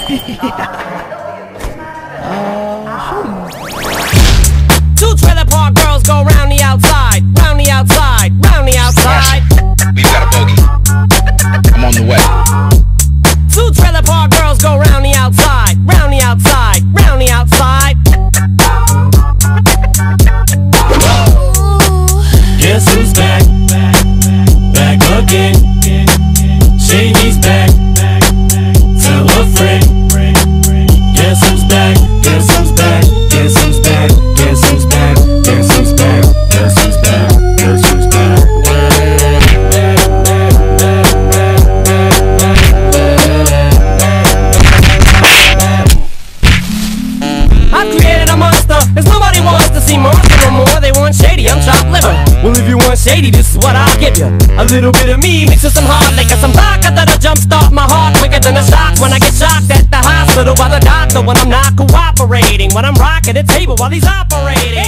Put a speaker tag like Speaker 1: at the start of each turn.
Speaker 1: Two trailer park girls go round the outside, round the outside, round the outside.
Speaker 2: We've got a bogey. I'm on the way.
Speaker 1: Two trailer park girls go round the outside, round the outside, round the outside.
Speaker 3: Guess who's back? Back again. Shady's back. Tell a friend. Guess who's back? Guess who's back? Guess who's back? Guess who's back? Guess who's back? Guess who's back? Guess who's back?
Speaker 1: I've created a monster, cause nobody wants to see monster no more. They want Shady, I'm chopped liver. Well, if you want Shady, this is what I'll give you. A little bit of me mixed with some hard liquor, some vodka that'll jumpstart my heart quicker than a shock when I get shocked at the hospital by the doctor when I'm not cooperating. When I'm rocking the table while he's operating.